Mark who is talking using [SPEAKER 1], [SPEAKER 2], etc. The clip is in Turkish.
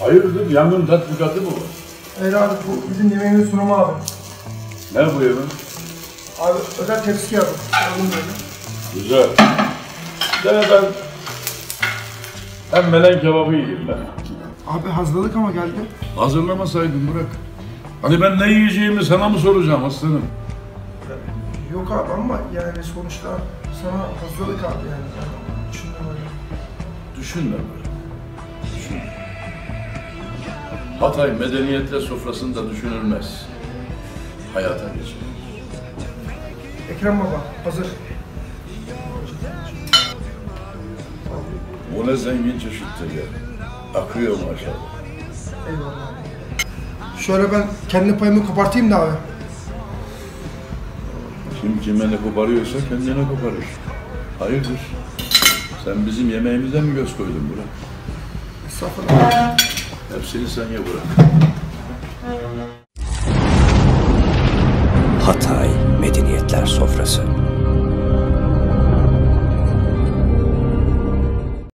[SPEAKER 1] Hayırdır, yangın tatbikatı mı var?
[SPEAKER 2] Hayır abi, bu bizim yemeğinin sunumu abi.
[SPEAKER 1] Ne bu yemin?
[SPEAKER 2] Abi özel tepsi yapın. Alın böyle.
[SPEAKER 1] Güzel. Dene ben hem melen kebabı yiyeyim ben.
[SPEAKER 2] Abi hazırladık ama geldi.
[SPEAKER 1] Hazırlamasaydın bırak. Hani ben ne yiyeceğimi sana mı soracağım aslanım?
[SPEAKER 2] Yok abi ama yani sonuçta sana hazırladık abi yani. Düşünme böyle.
[SPEAKER 1] Düşünme böyle. Düşünme. Hatay medeniyetle sofrasında düşünülmez. Hayata geçer.
[SPEAKER 2] Ekrem baba hazır.
[SPEAKER 1] Bu ne zengin çeşittir ya. Akıyor maşallah.
[SPEAKER 2] Eyvallah abi. Şöyle ben kendi payımı kopartayım da abi.
[SPEAKER 1] Kim kime ne koparıyorsa kendine koparır. Hayırdır? Sen bizim yemeğimize mi göz koydun Burak?
[SPEAKER 2] Estağfurullah.
[SPEAKER 1] Hepsini sen ye Burak.
[SPEAKER 3] Hatay Medeniyetler Sofrası.